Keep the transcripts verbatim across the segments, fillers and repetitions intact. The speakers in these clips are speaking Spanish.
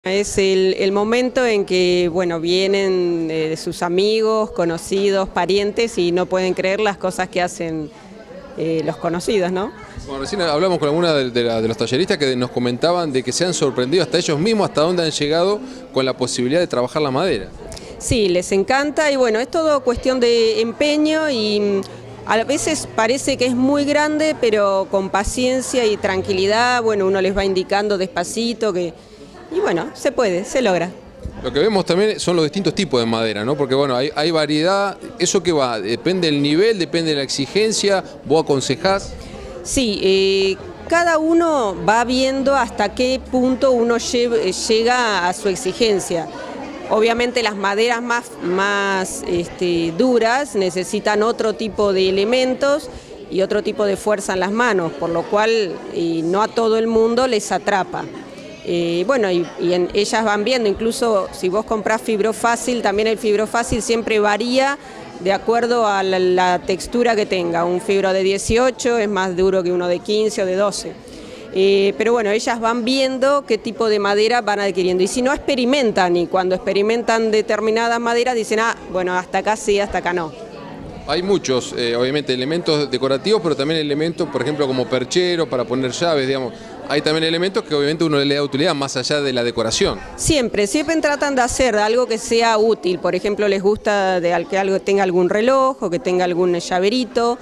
Es el, el momento en que, bueno, vienen eh, sus amigos, conocidos, parientes y no pueden creer las cosas que hacen eh, los conocidos, ¿no? Bueno, recién hablamos con alguna de, de, la, de los talleristas que nos comentaban de que se han sorprendido hasta ellos mismos hasta dónde han llegado con la posibilidad de trabajar la madera. Sí, les encanta y bueno, es todo cuestión de empeño y a veces parece que es muy grande, pero con paciencia y tranquilidad, bueno, uno les va indicando despacito que... Y bueno, se puede, se logra. Lo que vemos también son los distintos tipos de madera, ¿no? Porque bueno, hay, hay variedad, ¿eso qué va? ¿Depende del nivel, depende de la exigencia? ¿Vos aconsejás? Sí, eh, cada uno va viendo hasta qué punto uno lleve, llega a su exigencia. Obviamente las maderas más, más este, duras necesitan otro tipo de elementos y otro tipo de fuerza en las manos, por lo cual y no a todo el mundo les atrapa. Eh, bueno, y, y en, ellas van viendo, incluso si vos comprás fibrofácil, también el fibrofácil siempre varía de acuerdo a la, la textura que tenga. Un fibro de dieciocho es más duro que uno de quince o de doce. Eh, pero bueno, ellas van viendo qué tipo de madera van adquiriendo. Y si no, experimentan, y cuando experimentan determinadas maderas dicen, ah, bueno, hasta acá sí, hasta acá no. Hay muchos, eh, obviamente, elementos decorativos, pero también elementos, por ejemplo, como perchero, para poner llaves, digamos. Hay también elementos que obviamente uno le da utilidad más allá de la decoración. Siempre, siempre tratan de hacer algo que sea útil. Por ejemplo, les gusta de que algo tenga algún reloj o que tenga algún llaverito,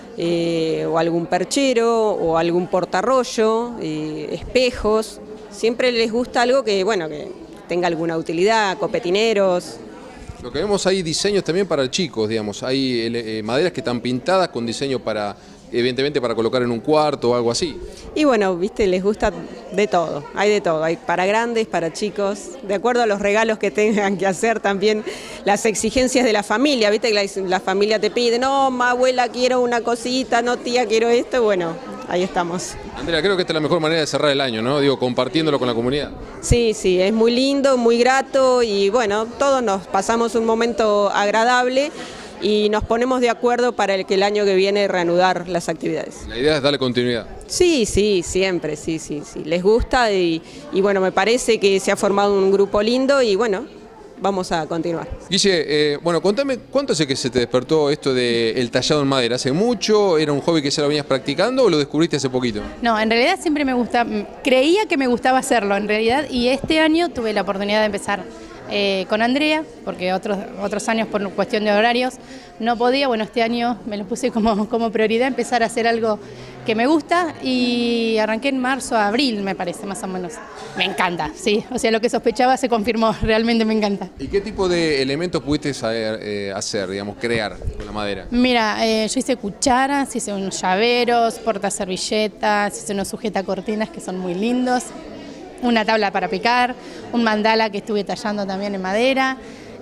eh, o algún perchero o algún portarrollo, eh, espejos. Siempre les gusta algo que, bueno, que tenga alguna utilidad, copetineros. Lo que vemos hay diseños también para chicos, digamos, hay eh, maderas que están pintadas con diseño para, evidentemente para colocar en un cuarto o algo así. Y bueno, viste, les gusta de todo, hay de todo, hay para grandes, para chicos, de acuerdo a los regalos que tengan que hacer también, las exigencias de la familia, viste que la, la familia te pide, no, ma, abuela, quiero una cosita, no, tía, quiero esto, bueno, ahí estamos. Andrea, creo que esta es la mejor manera de cerrar el año, ¿no? Digo, compartiéndolo con la comunidad. Sí, sí, es muy lindo, muy grato y bueno, todos nos pasamos un momento agradable y nos ponemos de acuerdo para el que el año que viene reanudar las actividades. La idea es darle continuidad. Sí, sí, siempre, sí, sí, sí. Les gusta y, y bueno, me parece que se ha formado un grupo lindo y bueno, vamos a continuar. Guille, eh, bueno, contame, ¿cuánto hace que se te despertó esto del tallado en madera? ¿Hace mucho? ¿Era un hobby que ya lo venías practicando o lo descubriste hace poquito? No, en realidad siempre me gusta, creía que me gustaba hacerlo en realidad y este año tuve la oportunidad de empezar eh, con Andrea, porque otros, otros años por cuestión de horarios no podía. Bueno, este año me lo puse como, como prioridad, empezar a hacer algo que me gusta y arranqué en marzo, abril me parece más o menos. Me encanta, sí, o sea, lo que sospechaba se confirmó, realmente me encanta. ¿Y qué tipo de elementos pudiste saber, eh, hacer, digamos, crear con la madera? Mira, eh, yo hice cucharas, hice unos llaveros, portaservilletas, hice unos sujetacortinas que son muy lindos, una tabla para picar, un mandala que estuve tallando también en madera.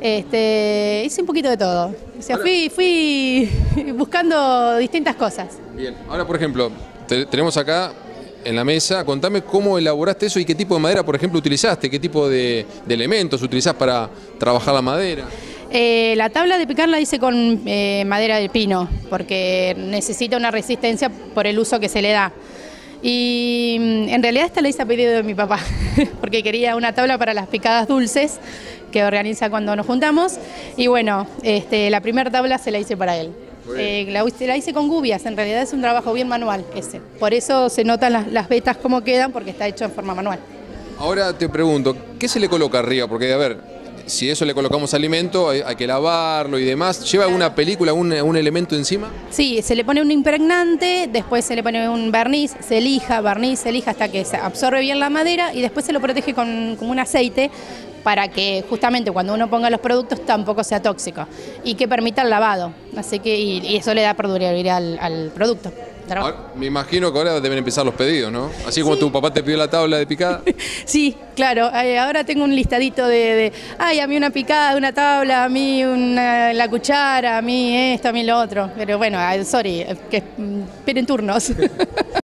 Este, hice un poquito de todo, o sea, fui, fui buscando distintas cosas. Bien, ahora por ejemplo, te, tenemos acá en la mesa, contame cómo elaboraste eso y qué tipo de madera, por ejemplo, utilizaste, qué tipo de, de elementos utilizás para trabajar la madera. Eh, la tabla de picar la hice con eh, madera de pino, porque necesita una resistencia por el uso que se le da. Y en realidad esta la hice a pedido de mi papá, porque quería una tabla para las picadas dulces que organiza cuando nos juntamos. Y bueno, este, la primera tabla se la hice para él. Eh, la, la hice con gubias, en realidad es un trabajo bien manual ese. Por eso se notan las, las vetas cómo quedan, porque está hecho en forma manual. Ahora te pregunto, ¿qué se le coloca arriba? Porque a ver, si eso le colocamos alimento, hay, hay que lavarlo y demás. ¿Lleva alguna película, un, un elemento encima? Sí, se le pone un impregnante, después se le pone un barniz, se lija, barniz, se lija hasta que se absorbe bien la madera y después se lo protege con, con un aceite para que justamente cuando uno ponga los productos tampoco sea tóxico y que permita el lavado. Así que y, y eso le da perdurabilidad al, al producto. Ahora, me imagino que ahora deben empezar los pedidos, ¿no? Así como sí. Tu papá te pidió la tabla de picada. Sí, claro. Ahora tengo un listadito de, de, ay, a mí una picada, una tabla, a mí una, la cuchara, a mí esto, a mí lo otro. Pero bueno, sorry, que esperen turnos.